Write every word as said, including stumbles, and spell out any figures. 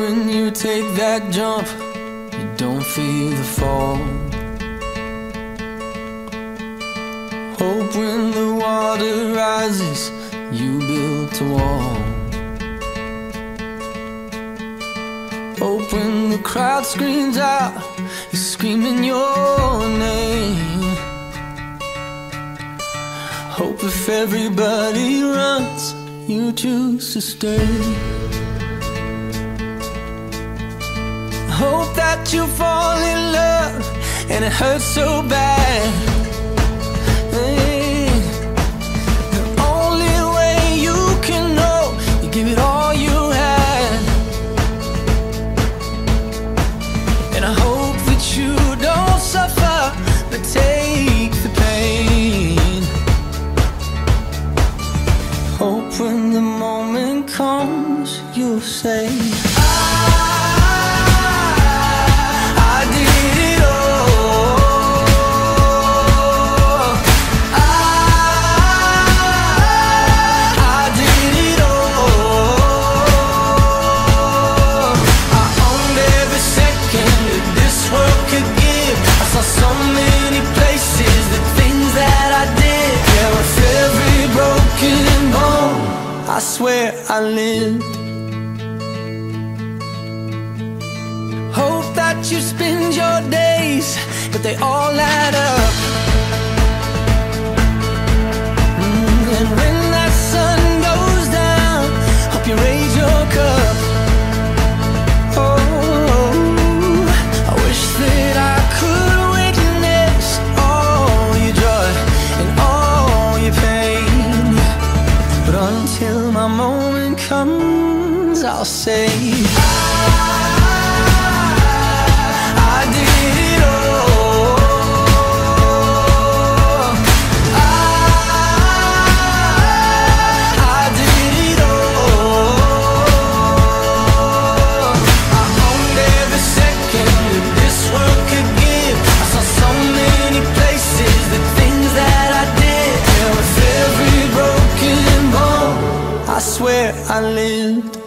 when you take that jump, you don't feel the fall. Hope when the water rises, you built a wall. Hope when the crowd screams out, you're screaming your name. Hope if everybody runs, you choose to stay. Hope that you fall in love and it hurts so bad. Hey, the only way you can know, you give it all you had. And I hope that you don't suffer, but take the pain. Hope when the moment comes, you'll say, I swear I lived. Hope that you spend your days, but they all add up. Mm, and when that sun goes down, hope you raise your cup. Oh, I wish that I could witness all your joy and all your pain, but until my moment comes, I'll say I did it all. I did it all. I owned every second that this world could give. I saw so many places, the things that I did. And with every broken bone, I swear I lived.